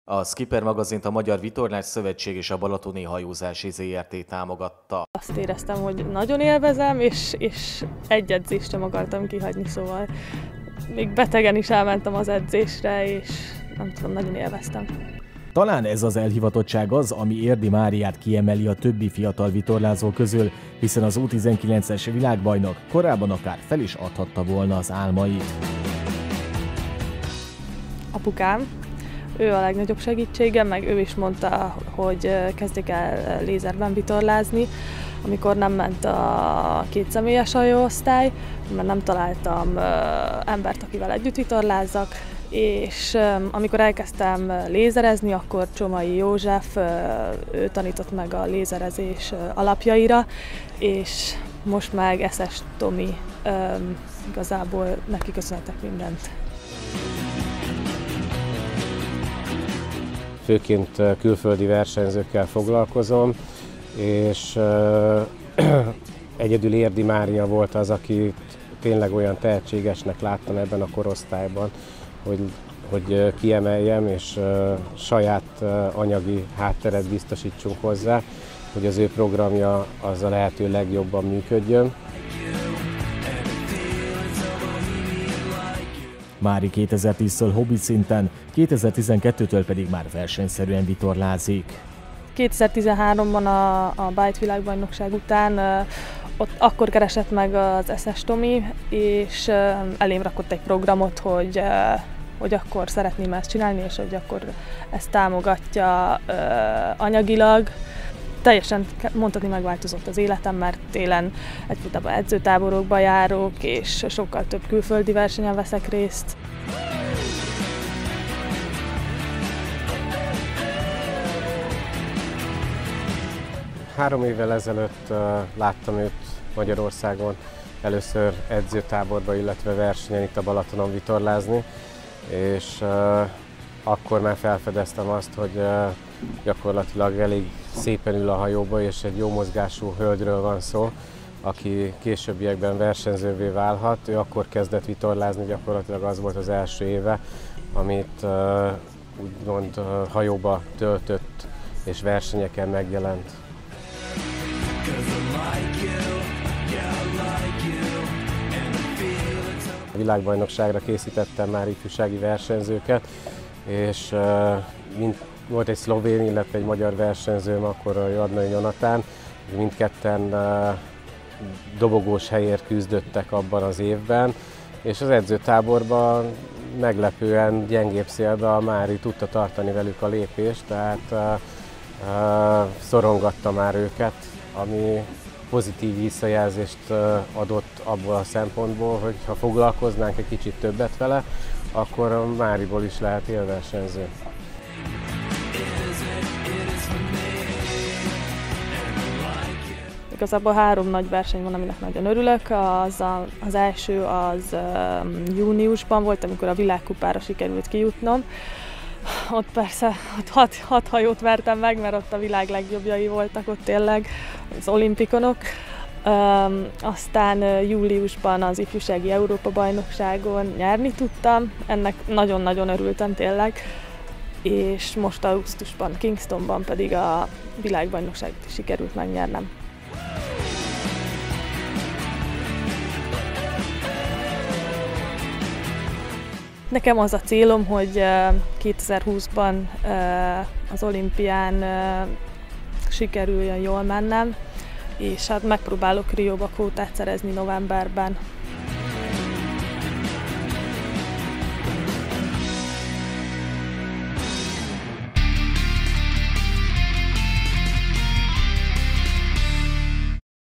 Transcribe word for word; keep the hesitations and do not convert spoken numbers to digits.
A Skipper magazint a Magyar Vitorlás Szövetség és a Balatoni Hajózási zé er té támogatta. Azt éreztem, hogy nagyon élvezem, és, és egy edzést sem akartam kihagyni, szóval még betegen is elmentem az edzésre, és nem tudom, nagyon élveztem. Talán ez az elhivatottság az, ami Érdi Máriát kiemeli a többi fiatal vitorlázó közül, hiszen az U tizenkilences világbajnok korábban akár fel is adhatta volna az álmait. Apukám, ő a legnagyobb segítségem, meg ő is mondta, hogy kezdjek el lézerben vitorlázni, amikor nem ment a kétszemélyes hajóosztály, mert nem találtam embert, akivel együtt vitorlázzak, és amikor elkezdtem lézerezni, akkor Csomai József, ő tanított meg a lézerezés alapjaira, és most meg Eszes Tomi, igazából neki köszönhetek mindent. Főként külföldi versenyzőkkel foglalkozom, és egyedül Érdi Mária volt az, akit tényleg olyan tehetségesnek láttam ebben a korosztályban, hogy, hogy kiemeljem, és saját anyagi hátteret biztosítsunk hozzá, hogy az ő programja az a lehető legjobban működjön. Mári kétezer-tíztől hobbi szinten, kétezer-tizenkettőtől pedig már versenyszerűen vitorlázik. kétezer-tizenháromban a, a Bike világbajnokság után ott akkor keresett meg az Eszes Tomi, és elém rakott egy programot, hogy, hogy akkor szeretném ezt csinálni, és hogy akkor ezt támogatja anyagilag. Teljesen mondhatni megváltozott az életem, mert télen egyfolytában edzőtáborokba járok, és sokkal több külföldi versenyen veszek részt. Három évvel ezelőtt láttam őt Magyarországon először edzőtáborba, illetve versenyen itt a Balatonon vitorlázni, és akkor már felfedeztem azt, hogy gyakorlatilag elég szépen ül a hajóba, és egy jó mozgású hölgyről van szó, aki későbbiekben versenyzővé válhat. Ő akkor kezdett vitorlázni, gyakorlatilag az volt az első éve, amit úgymond hajóba töltött és versenyeken megjelent. A világbajnokságra készítettem már ifjúsági versenyzőket, és mind, volt egy szlovén, illetve egy magyar versenyzőm, akkor a Jadnai Jonatán, mindketten dobogós helyért küzdöttek abban az évben, és az edzőtáborban meglepően gyengébb szélben a Mári tudta tartani velük a lépést, tehát szorongatta már őket, ami pozitív visszajelzést adott abból a szempontból, hogy ha foglalkoznánk egy kicsit többet vele, akkor a Máriból is lehet élversenyző. Igazából három nagy verseny van, aminek nagyon örülök. Az, a, az első az um, júniusban volt, amikor a világkupára sikerült kijutnom. Ott persze ott hat, hat hajót vertem meg, mert ott a világ legjobbjai voltak ott tényleg, az olimpikonok. Um, aztán uh, júliusban az ifjúsági Európa-bajnokságon nyerni tudtam, ennek nagyon-nagyon örültem tényleg, és most augusztusban, Kingstonban pedig a világbajnokságot is sikerült megnyernem. Nekem az a célom, hogy kétezer-húszban az olimpián sikerüljön jól mennem, és hát megpróbálok Rióba kvótát szerezni novemberben.